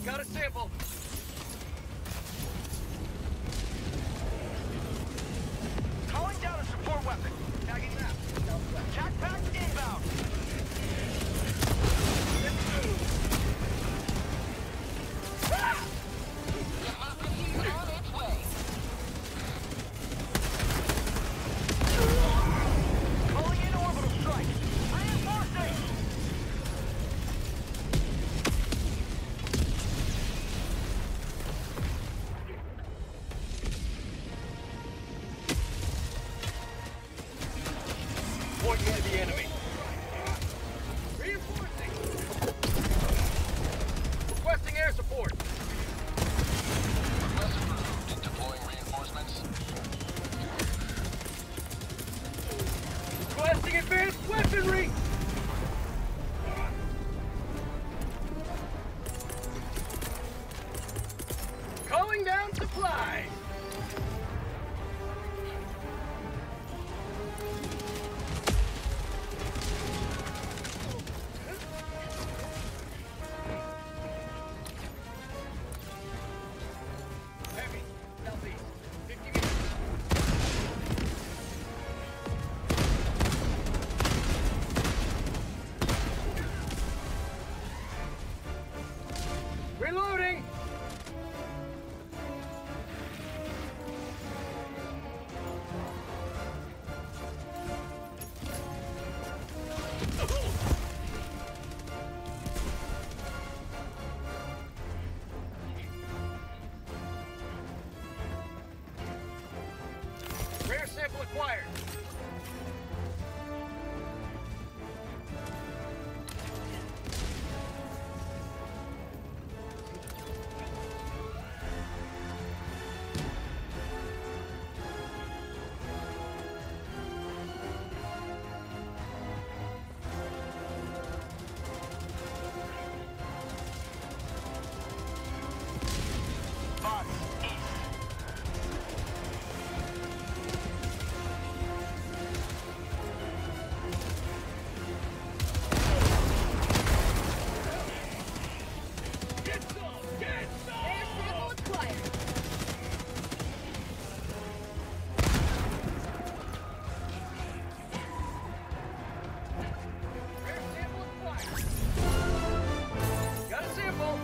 Got a sample. Calling down a support weapon. Tagging map. Attack pack inbound. Let's move. Ah! Democracy on its way. Calling in orbital strike. Reinforcing. Pointing to the enemy. Reinforcing. Requesting air support. Request approved. Deploying reinforcements. Requesting advanced weaponry. Calling down supplies. Heavy, southeast, 50 meters. Reloading! Rare sample acquired. Box east. Get some! Get some! Air sample acquired. Rare sample acquired. Got a sample.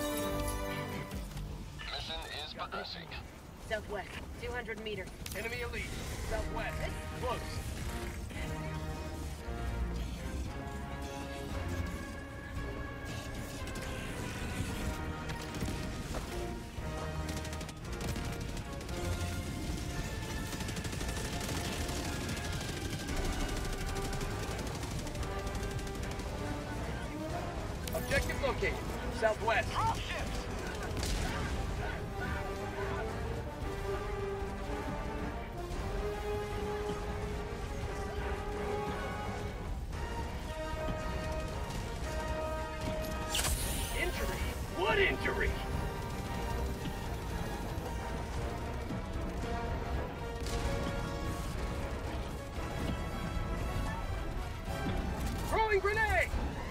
Mission is progressing. Southwest, 200 meters. Enemy elite. Southwest. Close. Objective located. Southwest. Drop ships. Injury? What injury? Throwing grenade!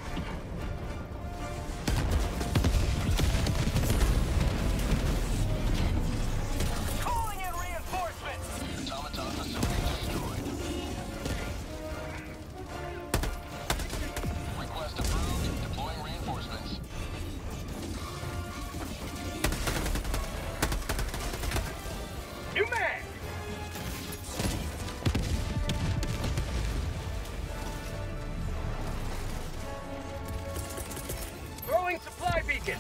Calling in reinforcements! Automaton facility destroyed. Request approved. Deploying reinforcements. New mag! Throwing supply beacon!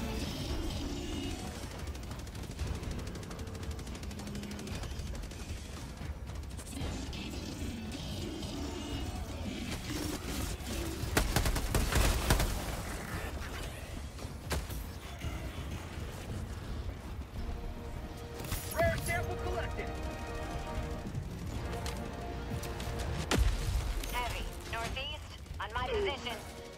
Rare sample collected! Heavy, northeast, on my position.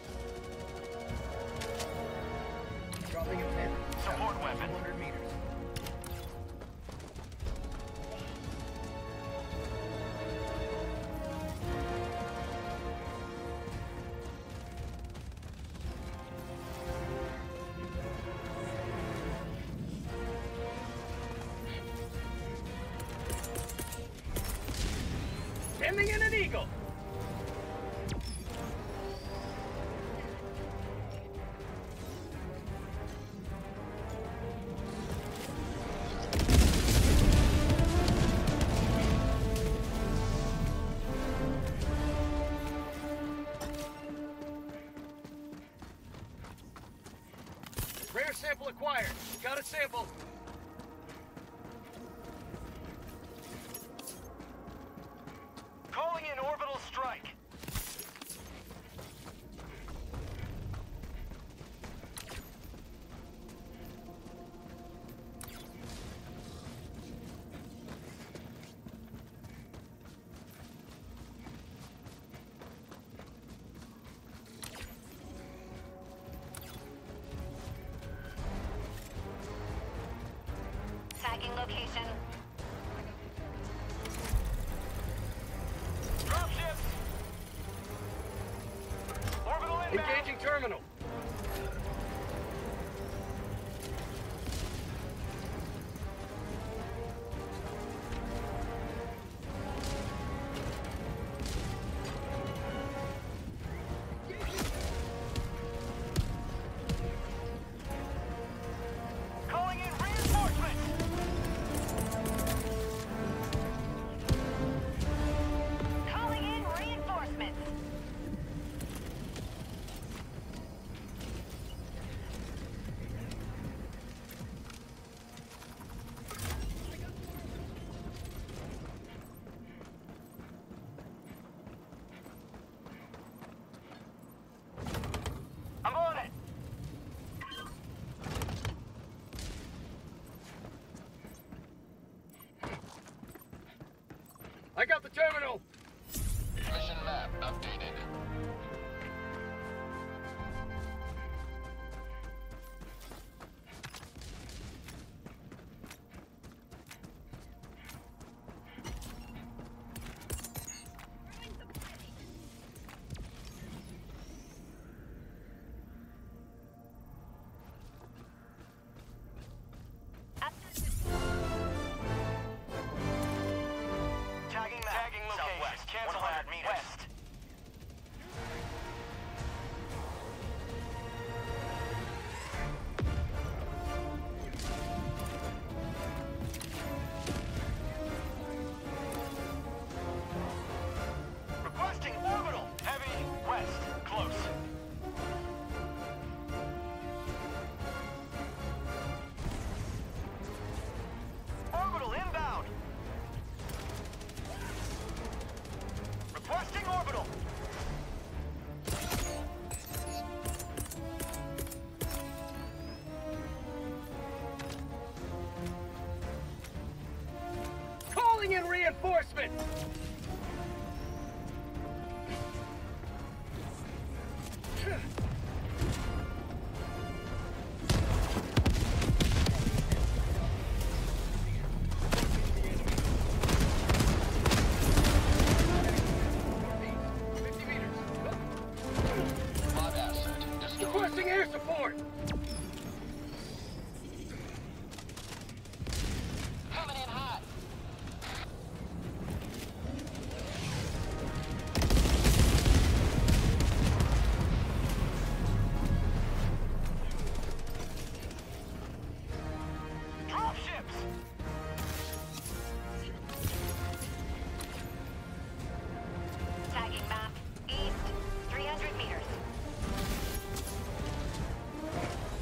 Dropping a pin. Support weapon. 200 meters. Sending in an Eagle. Rare sample acquired. Got a sample. Calling in orbital strike. Tagging location. Dropships. Orbital inbound. Engaging terminal. Calling in reinforcements. Calling in reinforcements. I'm on it. I got the terminal. Mission map updated. Tagging map. Tagging location. Southwest. Cancel 100 meters. West. Requesting orbital. Heavy. West. Close. Orbital inbound. Requesting orbital. Calling in reinforcement. Mod asset destroyed. Requesting air support. Coming in hot. Dropships. Tagging map. East. 300 meters.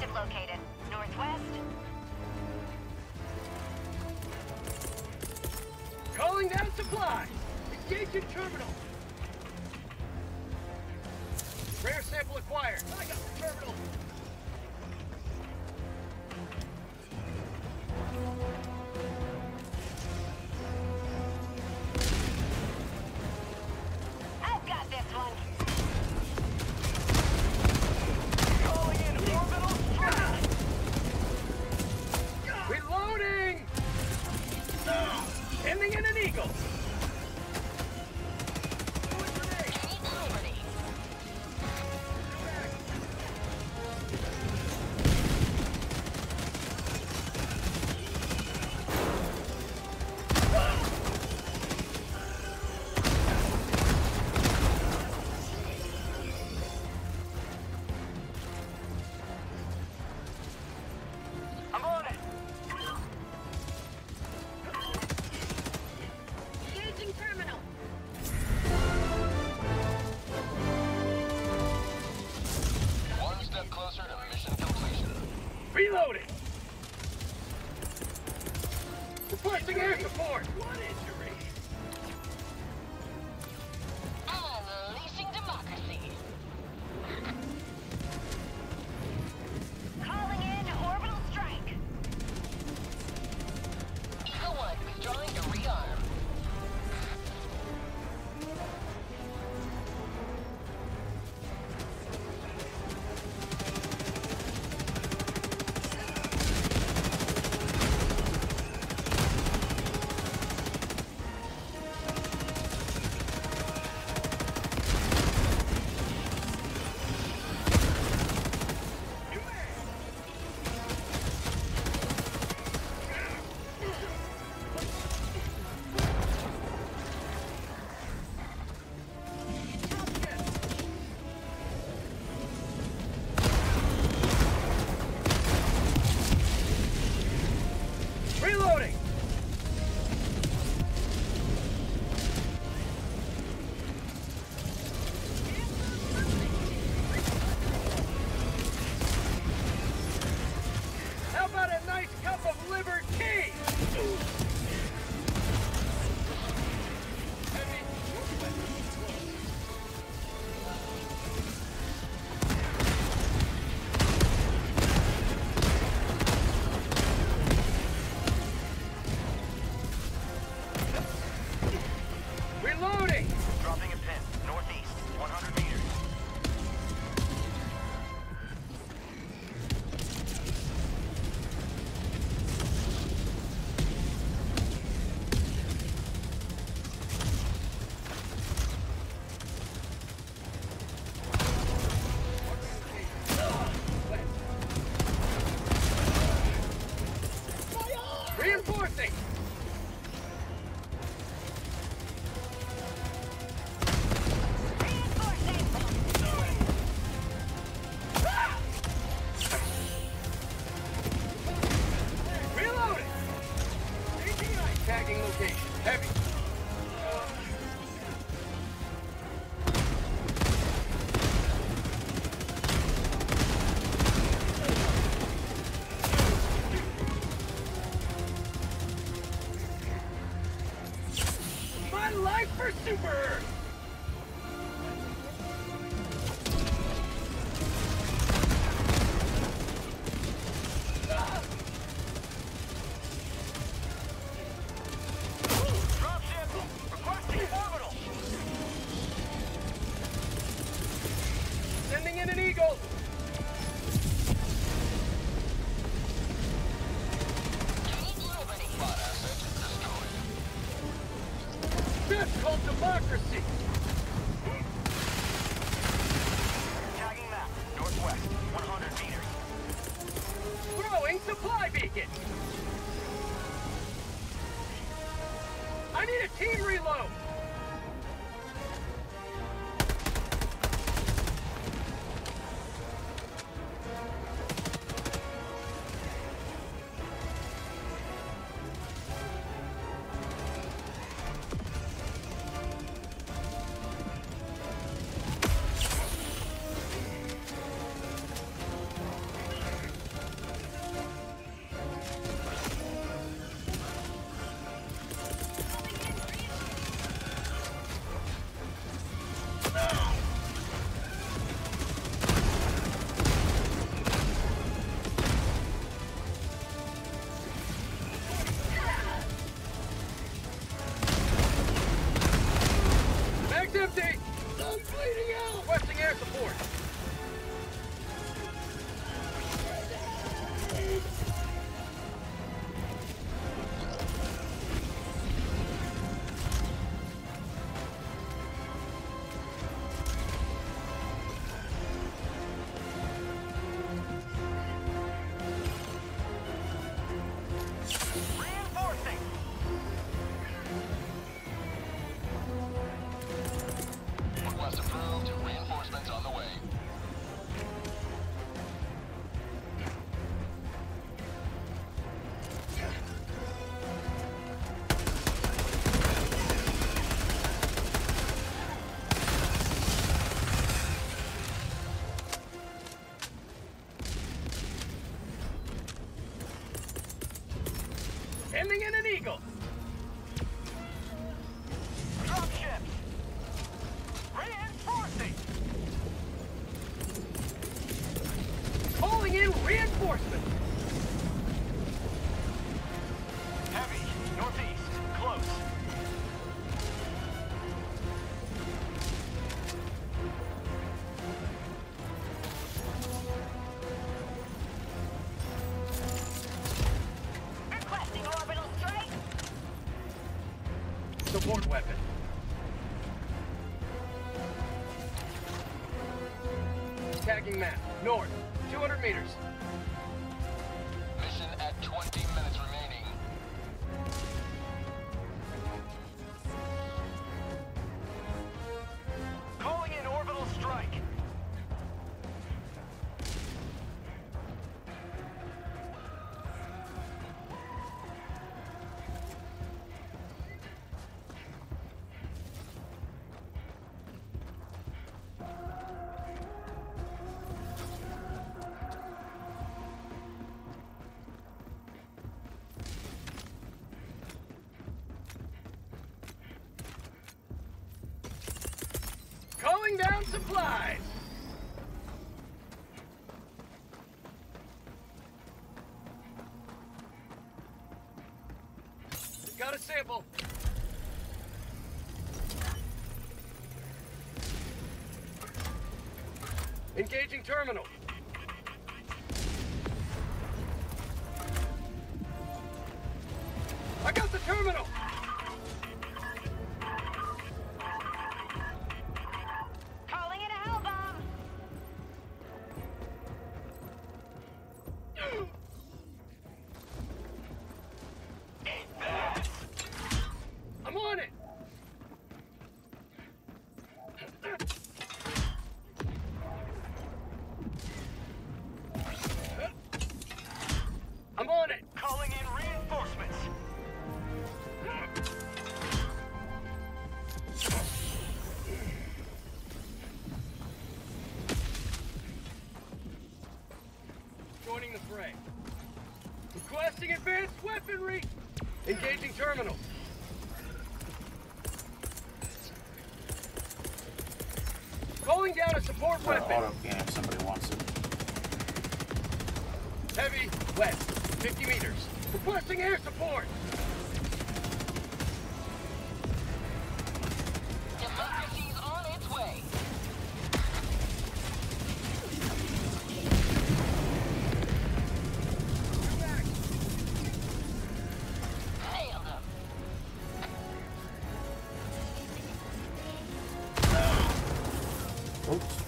Target located. Northwest. Calling down supply. Engaging terminal. Rare sample acquired. I got the terminal. I've got this one. Calling in orbital strike. Reloading. Ending in an eagle. Gaining liberty. I'm on it. Engaging terminal. One step closer to mission completion. Reloading. Requesting air support. What injury? Unleashing democracy. Calling in orbital strike. Eagle 1 withdrawing to rearm. Reloading. How about a nice cup of liberty? Reloading. Dropping a pin. Northeast. 100 meters. Reinforcing! Reloading! Tagging location. Heavy. My life for Super Earth! Dropship! Requesting orbital! Sending in an eagle! Gaining liberty. Bot asset destroyed. That's called democracy! Tagging map, northwest, 100 meters. Throwing supply beacon! I need a team reload! Sending in an Eagle. Dropships. Reinforcing. Calling in reinforcements. Heavy. Northeast. Close. Requesting orbital strike. Support weapon. Tagging map. North. 200 meters. Mission at 20 minutes remaining. Calling in orbital strike. Calling down supplies. Got a sample. Engaging terminal. I got the terminal. Calling in a hell bomb. I'm on it. I'm on it. Calling in reinforcements. Joining the fray. Requesting advanced weaponry. Engaging terminal. Calling down a support weapon. Auto game if somebody wants it. Heavy, west, 50 meters. Requesting air support. Democracy's on its way. Nailed him. Oops.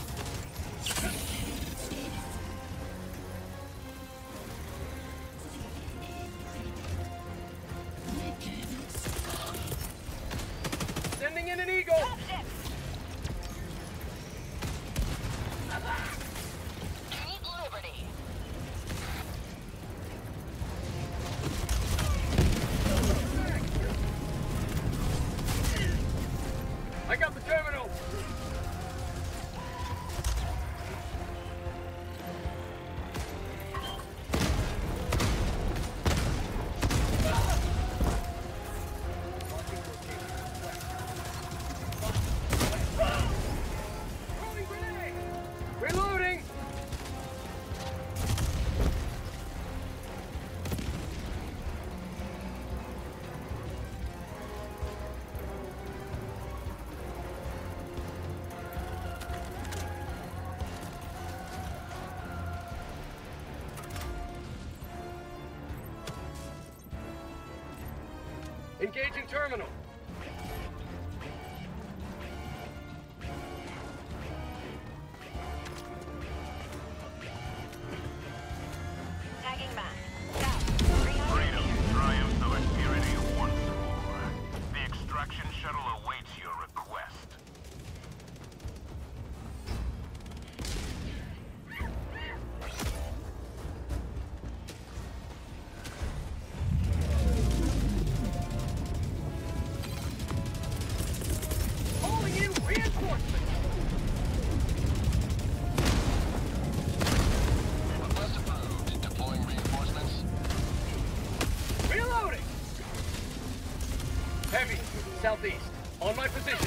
Sending in an Eagle. Dropship. Keep liberty. I got the terminal. Throwing grenade. Reloading. Engaging terminal. Tagging map. South. 300 Freedom meters. triumphs over tyranny once more. The extraction shuttle awaits your request. Calling in reinforcements. Request approved. Deploying reinforcements. Reloading. northeast. On my position.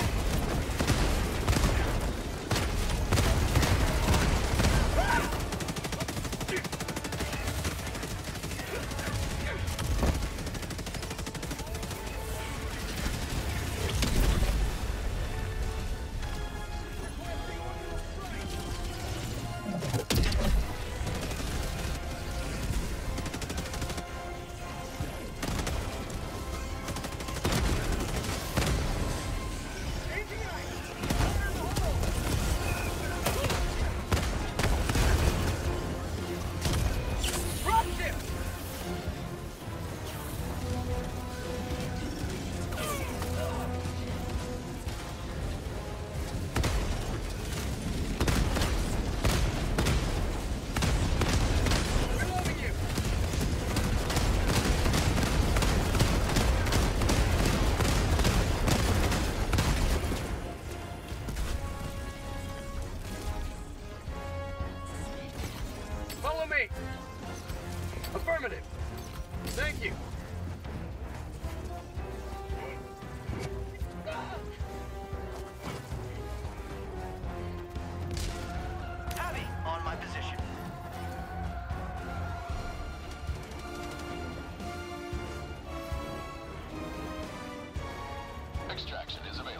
Follow me. Affirmative. Thank you. Heavy on my position. Extraction is available.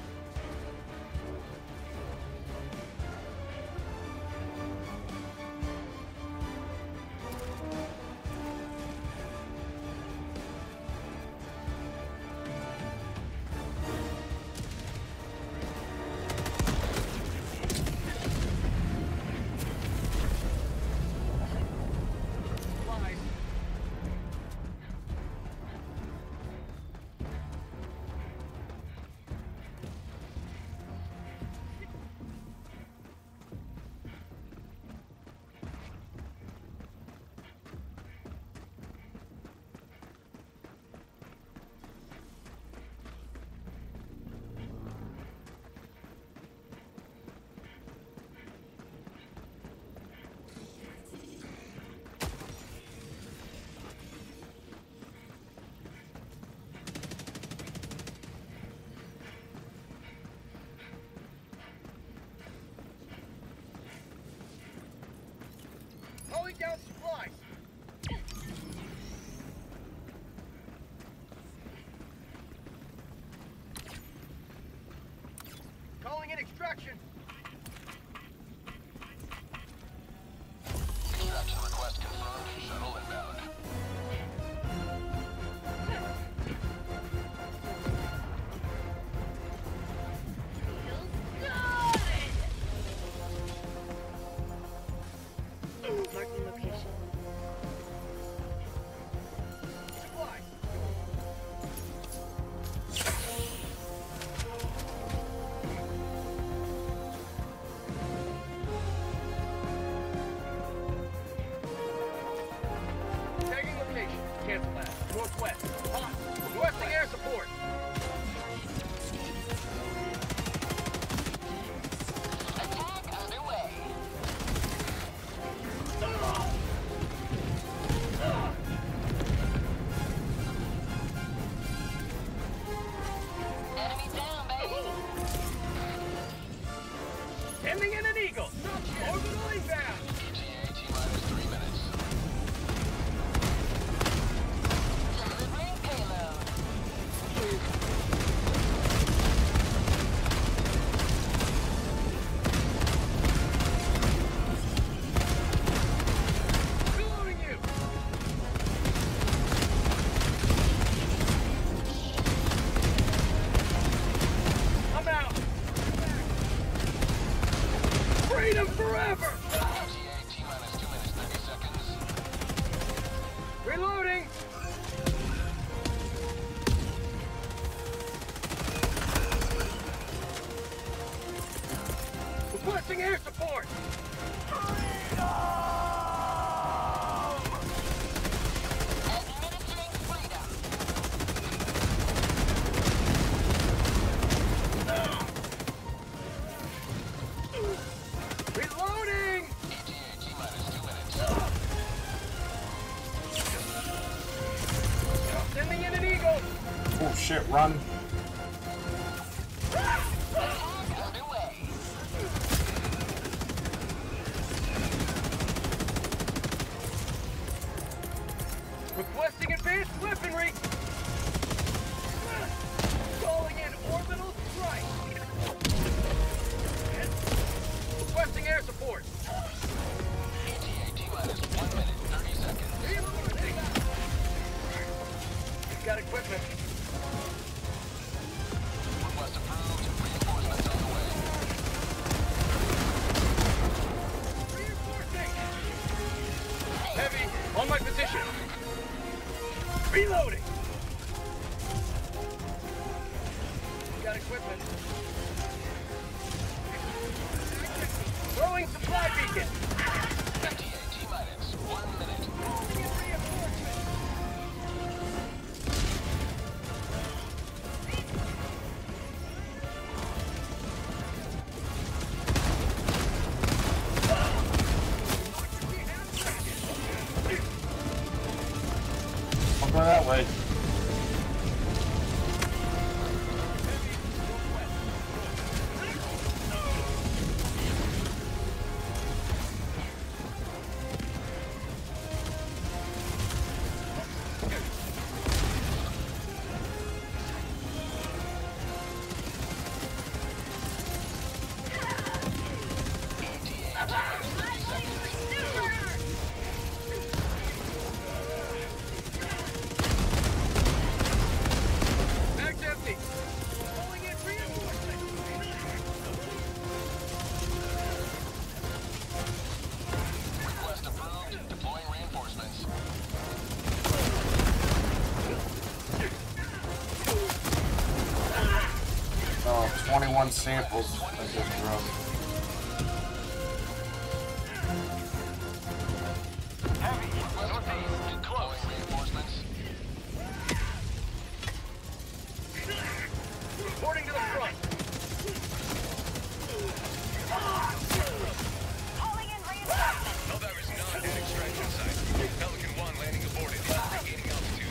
Calling down supplies. Calling in extraction. Extraction request confirmed. Shuttle inbound. Marking location. Supplies. Tagging location. Cancel that. Northwest. Hot. Requesting air support. Attack underway. Enemy down, baby. Ending in an eagle. Orbital inbound. ETA T-minus 3 minutes. Delivering payload. Reloading you. I'm out. Freedom forever. ETA T-minus 2 minutes 30 seconds. Reloading. Requesting air support. Administering freedom. Reloading. ETA T-minus 2 minutes. Sending in an eagle. Oh shit, run. got equipment. Throwing supply beacon. ETA T-minus 1 minute. I'll go that way. Bag's empty. Pulling in reinforcements. Request approved. Deploying reinforcements. Oh, 21 samples I just dropped. Heavy. Northeast. Close. Deploying reinforcements. Reporting to the front. Calling in reinforcements. Helldiver's not in extraction site. Pelican 1 landing aborted. Regaining altitude.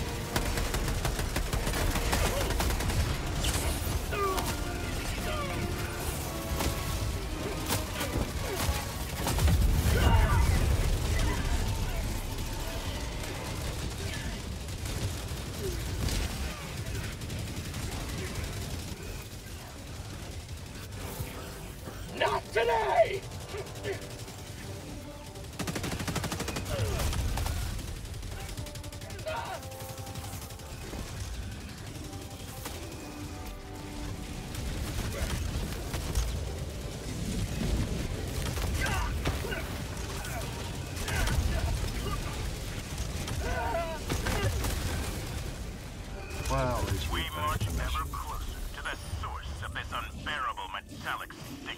Not today! Well, at least We we march finished the ever mission. closer to the source of this unbearable metallic stink.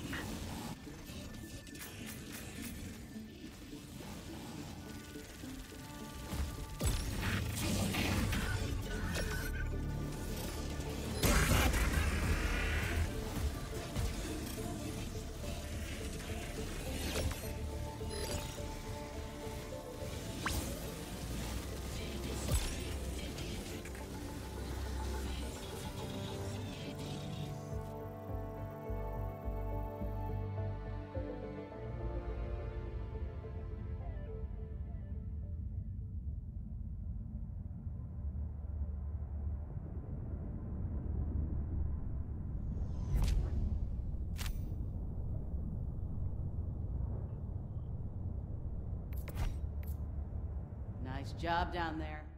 Nice job down there.